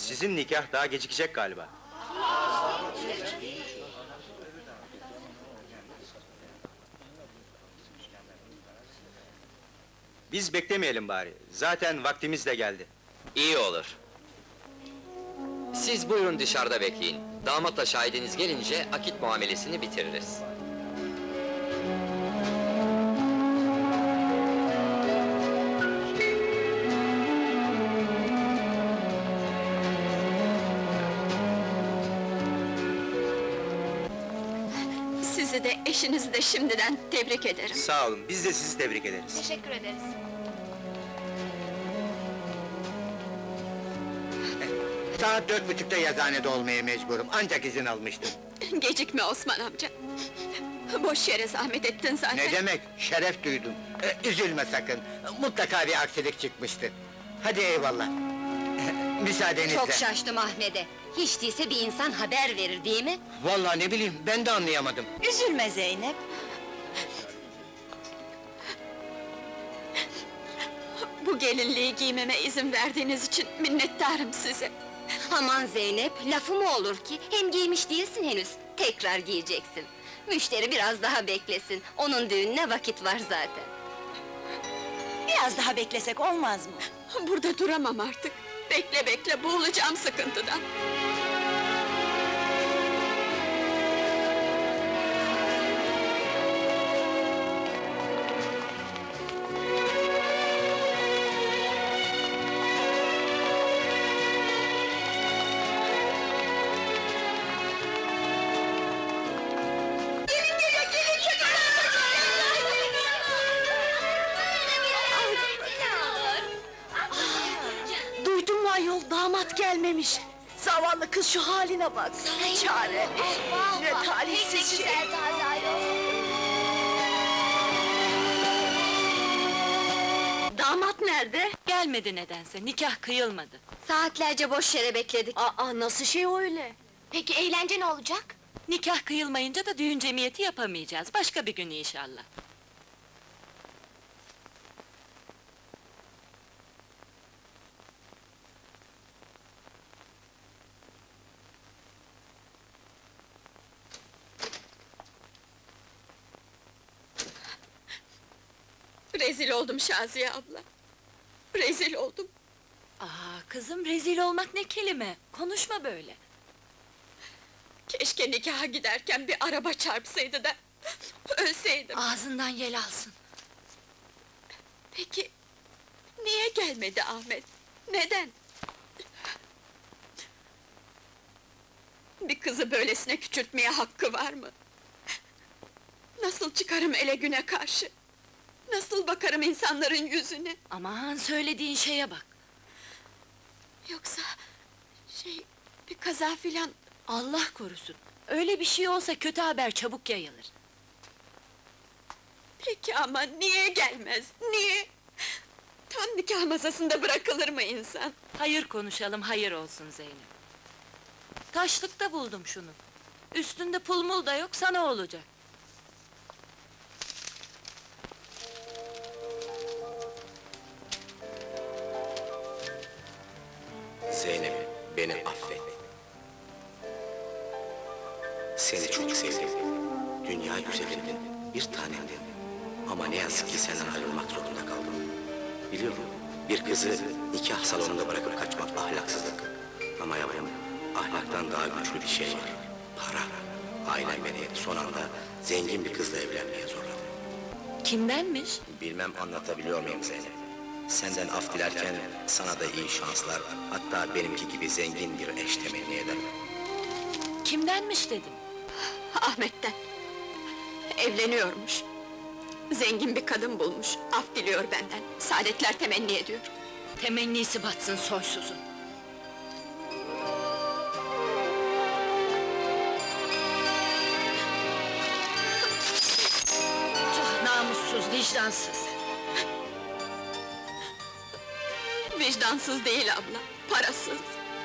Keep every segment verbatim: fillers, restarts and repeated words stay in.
Sizin nikah daha gecikecek galiba. Biz beklemeyelim bari. Zaten vaktimiz de geldi. İyi olur. Siz buyurun dışarıda bekleyin. Damatla şahidiniz gelince akit muamelesini bitiririz. Sizi de eşinizi de şimdiden tebrik ederim. Sağ olun, biz de sizi tebrik ederiz. Teşekkür ederiz. Saat dört buçukta yazıhanede olmaya mecburum, ancak izin almıştım. Gecikme Osman amca. Boş yere zahmet ettin zaten. Ne demek, şeref duydum. Ee, üzülme sakın, mutlaka bir aksilik çıkmıştır. Hadi eyvallah. Müsaadenizle. Çok şaştım Ahmet'e. Hiç değilse bir insan haber verir değil mi? Vallahi ne bileyim, ben de anlayamadım. Üzülme Zeynep. Bu gelinliği giymeme izin verdiğiniz için minnettarım size. Aman Zeynep, lafı mı olur ki? Hem giymiş değilsin henüz, tekrar giyeceksin. Müşteri biraz daha beklesin, onun düğününe vakit var zaten. Biraz daha beklesek olmaz mı? Burada duramam artık. Bekle bekle, boğulacağım sıkıntıdan. Duydun mu ayol, damat gelmemiş! Zavallı kız şu haline bak! Ne çare! Ne talihsiz şey! Damat nerede? Gelmedi nedense, nikah kıyılmadı. Saatlerce boş yere bekledik. Aa, nasıl şey öyle? Peki eğlence ne olacak? Nikah kıyılmayınca da düğün cemiyeti yapamayacağız, başka bir gün inşallah. Rezil oldum Şaziye abla. Rezil oldum. Aa, kızım rezil olmak ne kelime, konuşma böyle. Keşke nikaha giderken bir araba çarpsaydı da ölseydim. Ağzından yel alsın. Peki niye gelmedi Ahmet? Neden? Bir kızı böylesine küçültmeye hakkı var mı? Nasıl çıkarım ele güne karşı? Nasıl bakarım insanların yüzüne? Aman söylediğin şeye bak. Yoksa şey, bir kaza filan. Allah korusun, öyle bir şey olsa kötü haber çabuk yayılır. Peki ama niye gelmez? Niye? Tam nikah masasında bırakılır mı insan? Hayır konuşalım, hayır olsun Zeynep. Taşlıkta buldum şunu. Üstünde pul mul da yok, sana olacak. Zeynep, beni affet. Seni çok sevdim. Dünya güzelindin, bir tanemdin. Ama ne yazık ki senden ayrılmak zorunda kaldım. Biliyorum, bir kızı nikah salonunda bırakıp kaçmak ahlaksızlık. Ama yavrum, ahlaktan daha güçlü bir şey var. Para. Ailem beni son anda zengin bir kızla evlenmeye zorladı. Kimdenmiş? Bilmem anlatabiliyor muyum Zeynep? Senden af dilerken sana da iyi şanslar, hatta benimki gibi zengin bir eş temenni ederim. Kimdenmiş dedim. Ahmet'ten. Evleniyormuş. Zengin bir kadın bulmuş, af diliyor benden. Saadetler temenni ediyor. Temennisi batsın soysuzun. Tüh, namussuz, vicdansız! Vicdansız değil abla, parasız.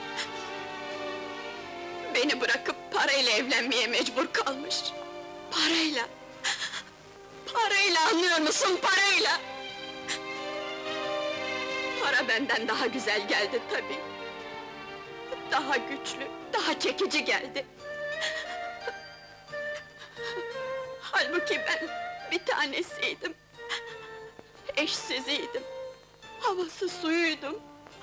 Beni bırakıp parayla evlenmeye mecbur kalmış. Parayla! Parayla, anlıyor musun, parayla! Para benden daha güzel geldi tabii. daha güçlü, daha çekici geldi. Halbuki ben bir tanesiydim. Eşsiziydim. Havası suyuydum.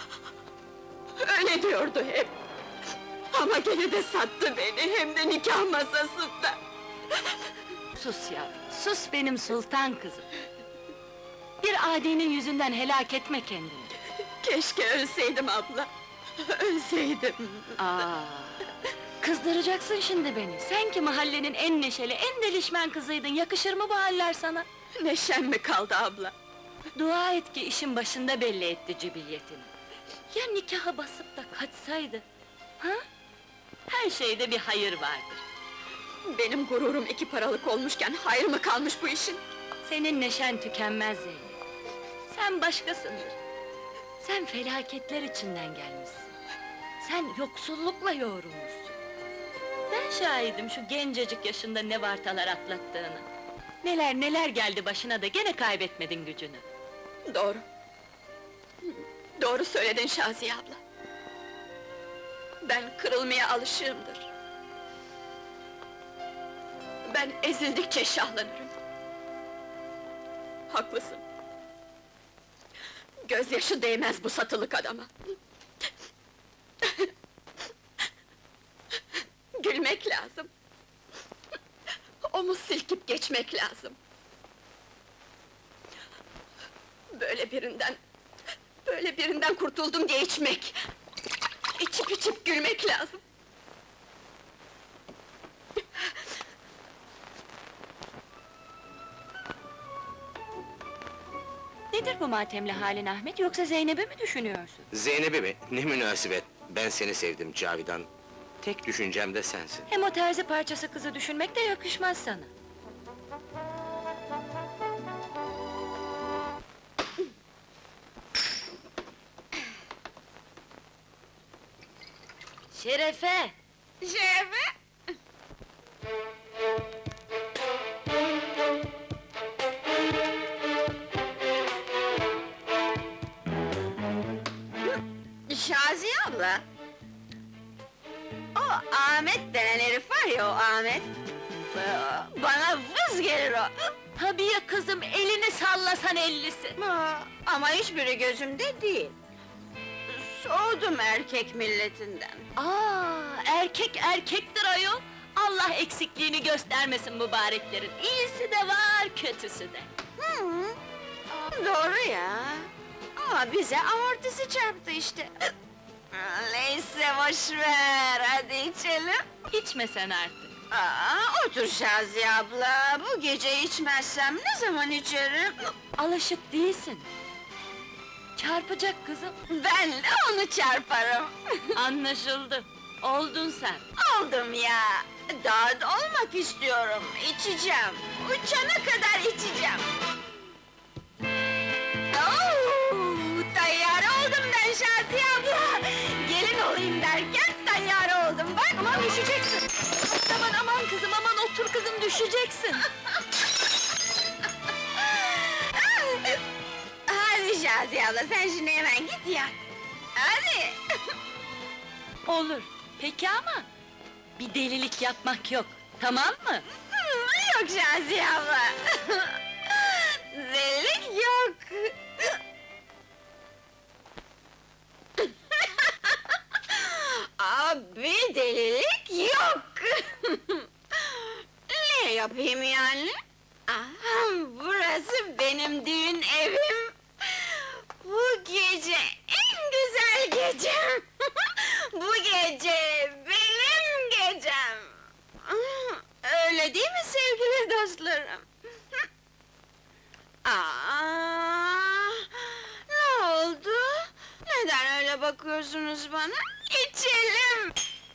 Öyle diyordu hep. Ama gene de sattı beni, hem de nikah masasında. Sus yavrum, sus benim sultan kızım. Bir adinin yüzünden helak etme kendini. Keşke ölseydim abla. Ölseydim. Aa, kızdıracaksın şimdi beni. Sen ki mahallenin en neşeli, en delişmen kızıydın. Yakışır mı bu haller sana? Neşem mi kaldı abla? Dua et ki işin başında belli etti cibiliyetini. Ya nikaha basıp da kaçsaydı? Ha? Her şeyde bir hayır vardır. Benim gururum iki paralık olmuşken hayır mı kalmış bu işin? Senin neşen tükenmez Zeynep. Sen başkasındır. Sen felaketler içinden gelmişsin. Sen yoksullukla yoğrulmuşsun. Ben şahidim şu gencecik yaşında ne vartalar atlattığını. Neler neler geldi başına da gene kaybetmedin gücünü. Doğru. Doğru söyledin Şaziye abla. Ben kırılmaya alışığımdır. Ben ezildikçe şahlanırım. Haklısın. Gözyaşı değmez bu satılık adama. Gülmek lazım. Omuz silkip geçmek lazım. Böyle birinden... Böyle birinden kurtuldum diye içmek... İçip içip gülmek lazım. Nedir bu matemli halin Ahmet, yoksa Zeynep'i mi düşünüyorsun? Zeynep'i mi? Ne münasebet! Ben seni sevdim Cavidan. Tek düşüncem de sensin. Hem o terzi parçası kızı düşünmek de yakışmaz sana. Şerefe! Şerefe! Şaziye abla! O Ahmet denen herif var ya, o Ahmet! Ee, Bana vız gelir o! Tabii ya kızım, elini sallasan ellisi! Aa, Ama hiçbiri gözümde değil! Soğudum erkek milletinden! Aa, erkek erkektir ayol! Allah eksikliğini göstermesin mübareklerin! İyisi de var, kötüsü de! Hı, doğru ya! Ama bize amortisi çarptı işte! Neyse boşver, hadi içelim! İçme sen artık! Aa, otur Şaziye abla, bu gece içmezsem ne zaman içerim? Alışık değilsin! Çarpacak kızım! Ben de onu çarparım! Anlaşıldı! Oldun sen! Oldum ya! Daha da olmak istiyorum, içeceğim! Uçana kadar içeceğim! Oo, tayyare oldum ben Şaziye abla! Gelin olayım derken tayyare oldum, bak! Aman düşeceksin! Aman aman kızım, aman otur kızım, düşeceksin! Hadi Şaziye abla, sen şimdi hemen git yat! Hadi! Olur, peki ama... Bir delilik yapmak yok, tamam mı? Yok Şaziye abla! Delilik yok! Abi delilik yok! Ne yapayım yani? Aha, burası benim düğün evim! Bu gece en güzel gecem! Bu gece benim gecem! Öyle değil mi sevgili dostlarım? Aa, ne oldu? Neden öyle bakıyorsunuz bana? İçelim!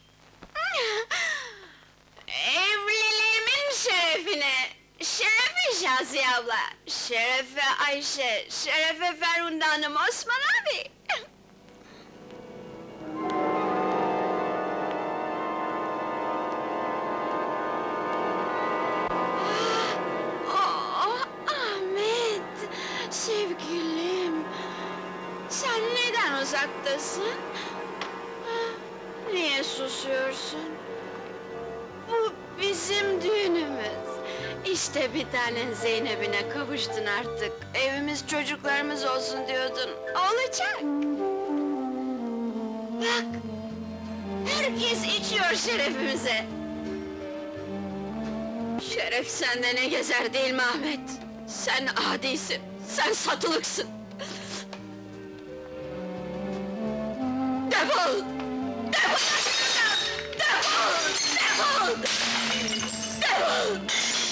Evliliğimin şerefine! Şerefe Şaziye abla! Şerefe Ayşe! Şerefe Ferhunde Hanım, Osman abi! Oh, Ahmet! Sevgilim! Sen neden uzaktasın? Niye susuyorsun? Bu bizim düğünümüz. İşte bir tanen Zeynep'ine kavuştun artık. Evimiz çocuklarımız olsun diyordun. Olacak. Bak! Herkes içiyor şerefimize. Şeref sende ne gezer değil mi Ahmet? Sen adisin, sen satılıksın! Defol! Defol başımdan! Defol! Defol! Defol!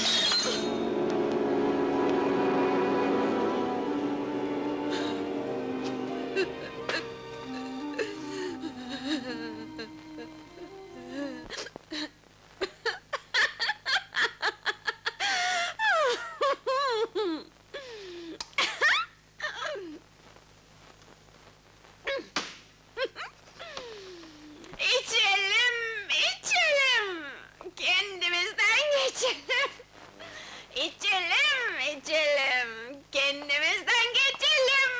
İçelim, içelim! Kendimizden geçelim! İçelim, içelim! Kendimizden geçelim!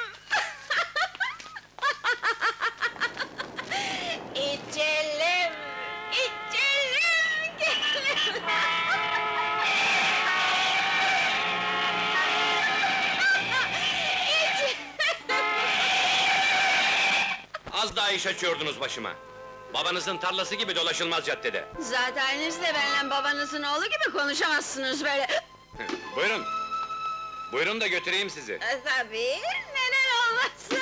İçelim, içelim! Geçelim! Az daha iş açıyordunuz başıma. Babanızın tarlası gibi dolaşılmaz caddede. Zaten siz de benimle babanızın oğlu gibi konuşamazsınız böyle. Buyurun. Buyurun da götüreyim sizi. E, tabii, neden olmasın?